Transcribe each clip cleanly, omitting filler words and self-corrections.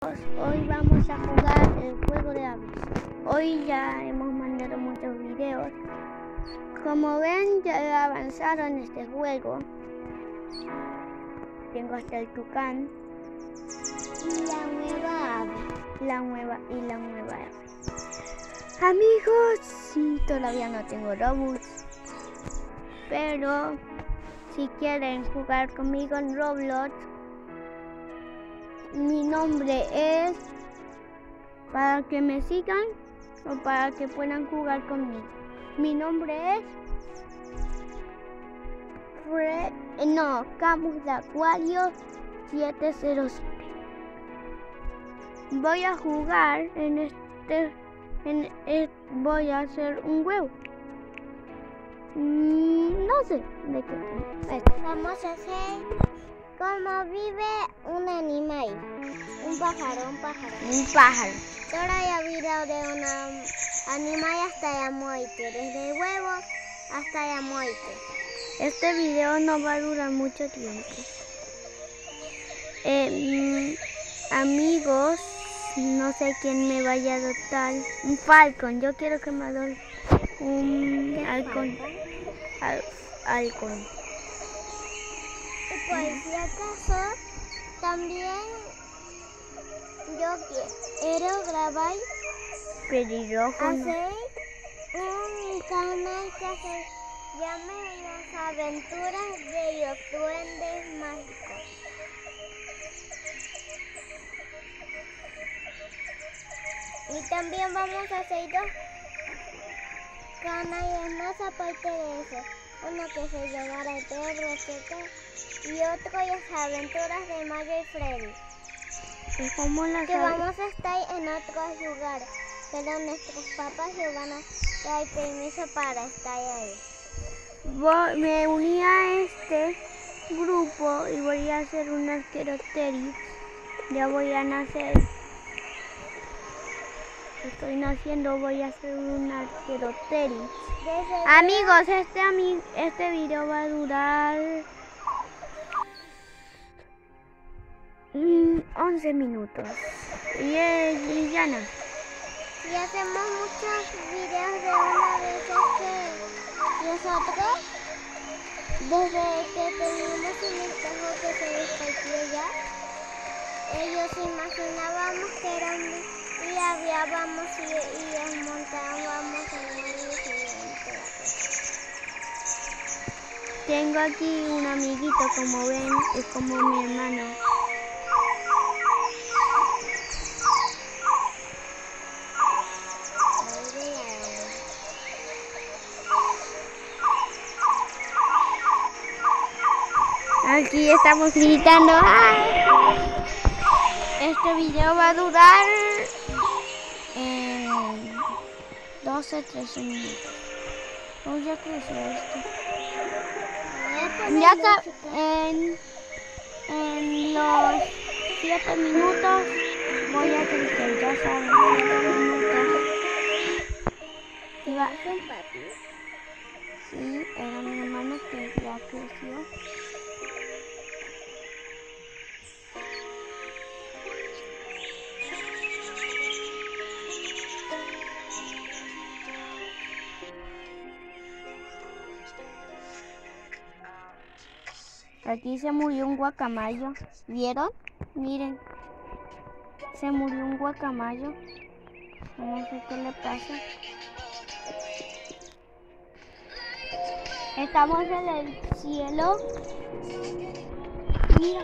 amigos, hoy vamos a jugar el juego de aves. Hoy ya hemos mandado muchos videos. Como ven, ya he avanzado en este juego. Tengo hasta el tucán y la nueva ave. La nueva ave. Amigos, todavía no tengo Robux, pero si quieren jugar conmigo en Roblox, mi nombre es, para que me sigan o para que puedan jugar conmigo. Mi nombre es Camus de Acuario 707. Voy a jugar voy a hacer un huevo. No sé de qué. Vamos a hacer cómo vive un animal. Un pájaro. Un pájaro. Ahora ya video de un animal hasta la muerte. Desde el huevo hasta la muerte. Este video no va a durar mucho tiempo. Amigos, no sé quién me vaya a adoptar. Un falcón. Yo quiero que me adopte un halcón. Halcón. Y pues si acaso también yo quiero grabar Pelirrojo. hacer un canal que se llame Las Aventuras de los Duendes Mágicos. Y también vamos a hacer dos canales más aparte de eso. Uno que se llamará Pedro y otro Las Aventuras de Mario y Freddy. Que vamos a estar en otros lugares, pero nuestros papás nos van a dar permiso para estar ahí. Me uní a este grupo y voy a hacer un Arqueroteris. Ya voy a nacer. Estoy naciendo, voy a hacer un Arqueroteris. Amigos, este video va a durar 11 minutos. Y ya no. Y hacemos muchos videos de una vez que nosotros, desde que teníamos un espejo que se despació ya, ellos imaginábamos que era un y aviábamos y montábamos en el siguiente. Tengo aquí un amiguito, como ven, es como mi hermano. Aquí estamos gritando. ¡Ah! Este video va a durar 12-13 minutos. Oh, ya creció esto. Ya está. En los 7 minutos voy a crecer. Ya saben, 7 minutos. Sí, era mi hermano que ya creció. Aquí se murió un guacamayo. ¿Vieron? Miren. Se murió un guacamayo. No sé qué le pasa. Estamos en el cielo. Mira.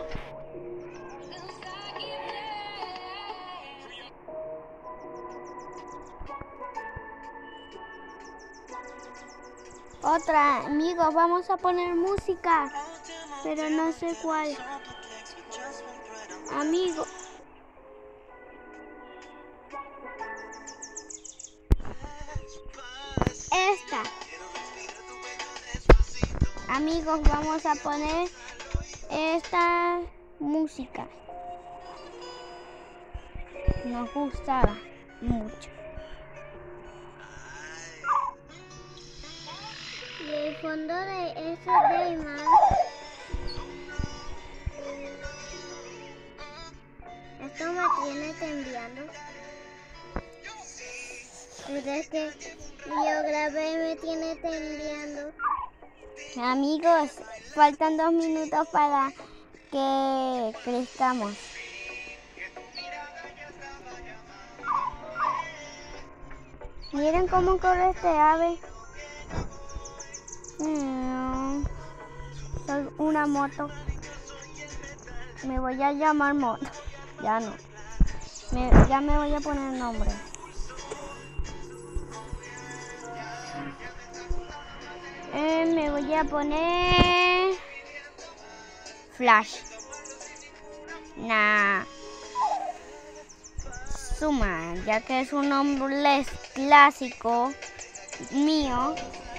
Otra, amigos, vamos a poner música, pero no sé cuál. Amigo. Esta. Amigos, vamos a poner esta música. Nos gustaba mucho. Y el fondo de ese tema Esto me tiene temblando. Es que yo grabé y me tiene temblando. Amigos, faltan 2 minutos para que crezcamos. Miren cómo corre este ave. Soy una moto. Me voy a llamar moto. Ya no. Ya me voy a poner nombre. Me voy a poner Flash. Zuma, ya que es un nombre clásico mío.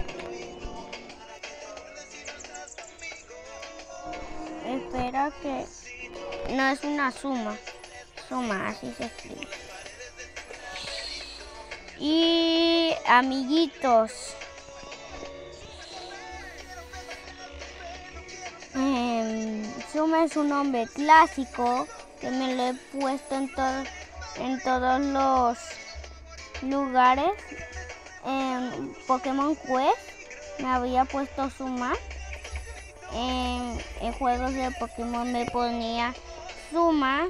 Espera que no es una Zuma. Zuma, así se escribe. Y amiguitos. Zuma es un nombre clásico que me lo he puesto en todos los lugares. En Pokémon Quest me había puesto Zuma. En juegos de Pokémon me ponía Zuma.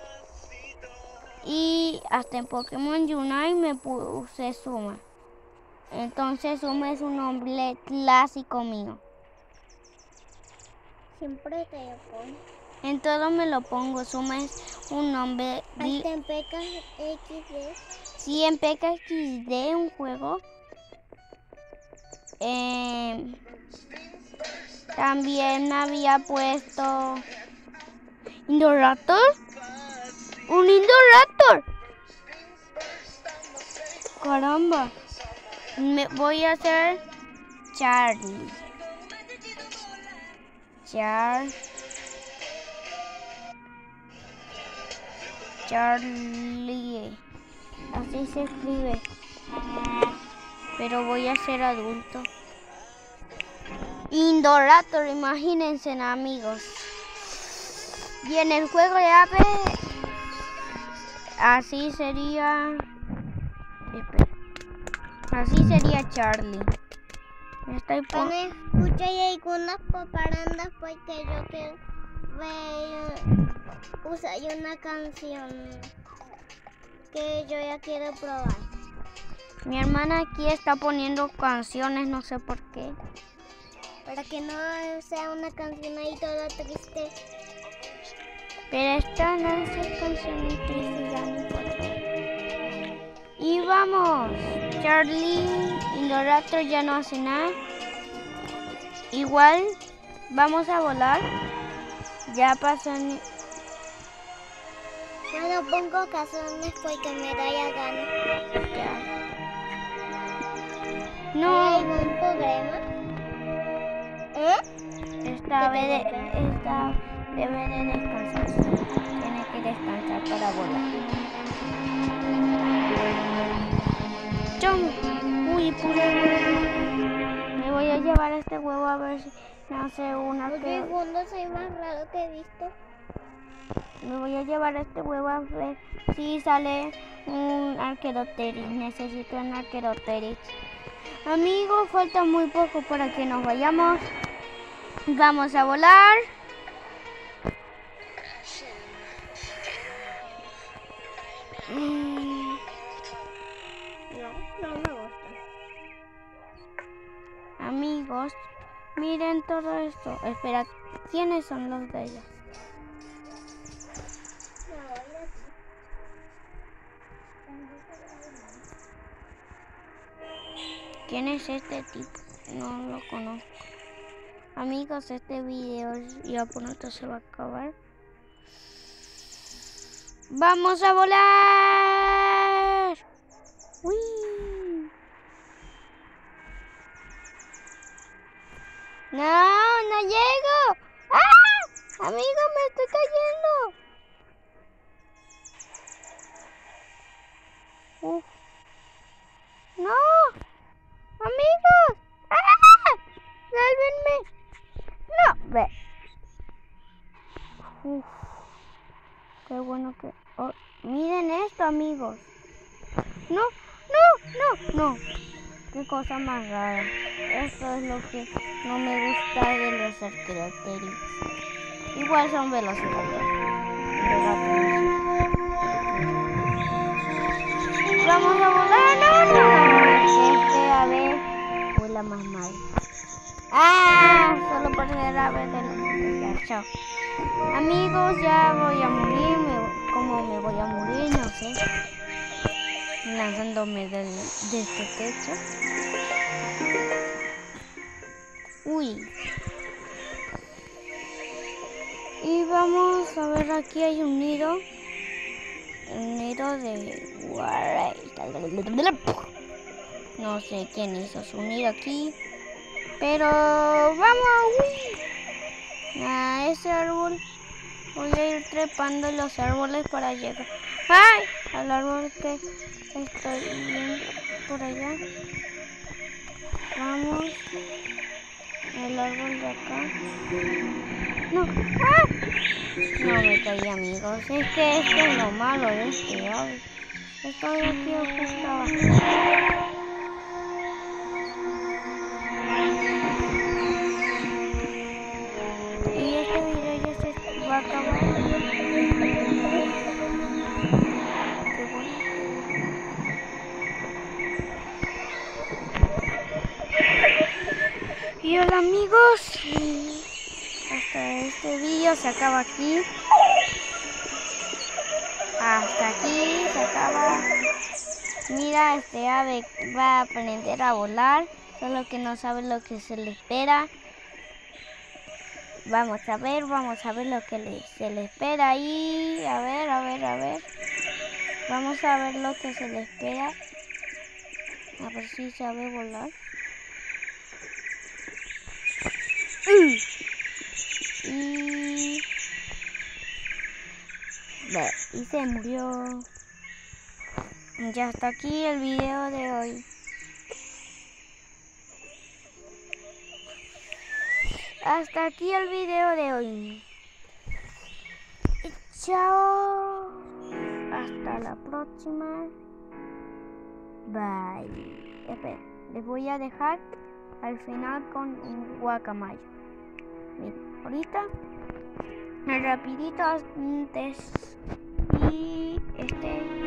Y hasta en Pokémon Unite me puse Zuma. Entonces Zuma es un nombre clásico mío. Siempre te lo pongo. En todo me lo pongo. Zuma es un nombre. Hasta en PKXD. Sí, en PKXD, un juego. También había puesto Indoraptor. ¡Un Indoraptor! ¡Caramba! Me voy a hacer Charlie. Charlie. Así se escribe. Pero voy a ser adulto. Indoraptor, imagínense, amigos. Y en el juego de ave, así sería. Espera. Así sería Charlie. Cuando escuché algunas paparandas porque yo quiero usar una canción que yo ya quiero probar. Mi hermana aquí está poniendo canciones, no sé por qué. Para que no sea una canción ahí toda triste. Pero esta no es canción triste, ya no importa. Y vamos, Charlie, Indoraptor ya no hace nada. Igual vamos a volar. Ya pasó. Yo no pongo canciones porque me da ya gana. Ya. ¿Hay No, algún problema? esta debe de descansar. Tiene que descansar para volar. ¡Chum! Uy, puro huevo. Me voy a llevar este huevo a ver si me hace una Porque el fondo soy más raro que he visto. Me voy a llevar este huevo a ver si sale un Arqueroteris. Necesito un Arqueroteris. Amigos, falta muy poco para que nos vayamos. Vamos a volar. No me gusta. Amigos, miren todo esto. Espera, ¿quiénes son los de ellos? ¿Quién es este tipo? No lo conozco. Amigos, este video ya pronto se va a acabar. ¡Vamos a volar! ¡Uy! ¡No, no llego! ¡Ah! ¡Amigo, me estoy cayendo! ¡No! ¡Amigos! ¡Ah! ¡Sálvenme! ¡No! Ve. Uf. Qué bueno que... miren esto, amigos. No, no, no, no. Qué cosa más rara. Esto es lo que no me gusta de los Archaeopteryx. Igual son velociraptor. Vamos a volar. No. A ver, vuela más mal. Solo por ser ave de los... Ya, chao. Amigos, ya voy a morir. ¿Cómo me voy a morir? No sé. Lanzándome de este techo. Uy. Y vamos a ver, aquí hay un nido. Un nido de... No sé quién hizo su nido aquí. Pero vamos. Uy. A ese árbol. Voy a ir trepando los árboles para llegar. ¡Ay! Al árbol que estoy viendo por allá. Vamos. El árbol de acá. No. ¡Ah! No me caí, amigos. Es que esto es lo malo de este árbol. Estoy aquí justo abajo. Y este video ya se va a acabar. Qué bueno. Y hola, amigos. Hasta este video se acaba aquí. Hasta aquí se acaba. Mira, este ave va a aprender a volar, solo que no sabe lo que se le espera. Vamos a ver lo que se le espera ahí. A ver. Vamos a ver lo que se le espera. A ver si sabe volar. Y se murió. Ya hasta aquí el video de hoy. Hasta aquí el video de hoy. Y chao. Hasta la próxima. Bye. Espera, les voy a dejar al final con un guacamayo. Miren, ahorita rapidito antes y